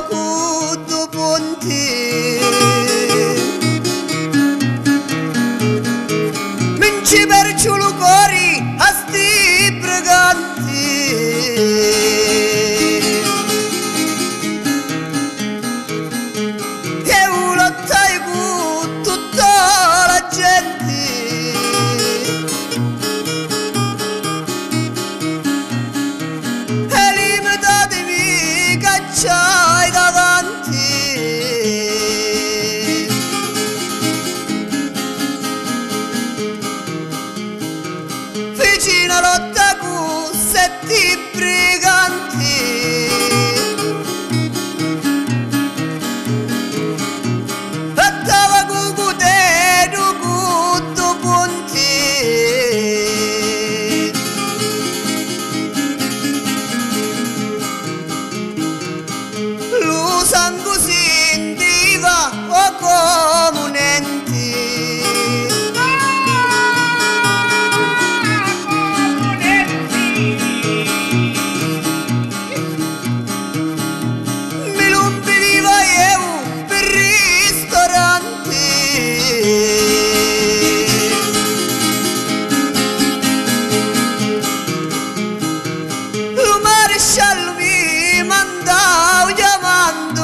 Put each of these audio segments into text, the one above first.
cudo ponti minci per ciulu cori a sti briganti e lottai con tutta la gente e limitatemi cacciai davanti vicino lotta con setti briganti fattava con cutedo cutto ponti lo sangue si indiva o comunenti mi lumpi viva io per ristoranti lo maresciallo mi mandava chiamando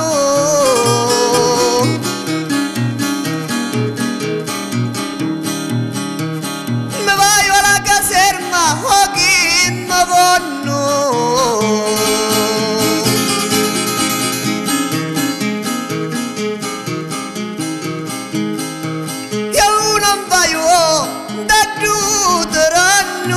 mi vai alla caserma o chi mi vanno io non voglio da tuteranno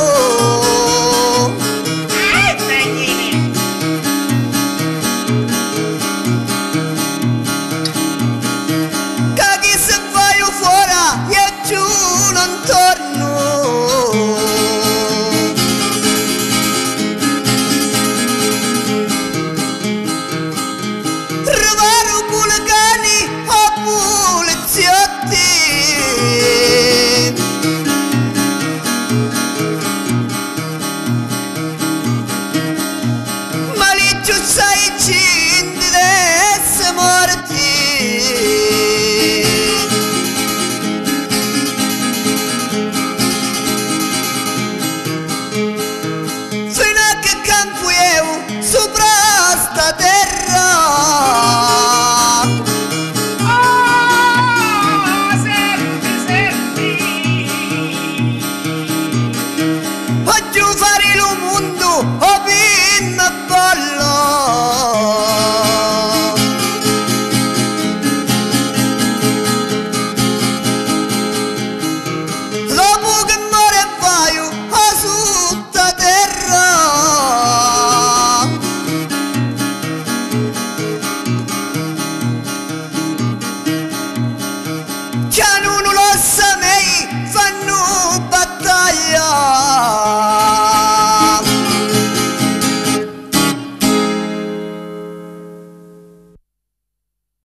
che chi se vai fuori e giù non torno trovare culicani o poliziotti ma lì giù sai cinti d'esse morti fino a che campo io sopra sta terra oggi fare lo mondo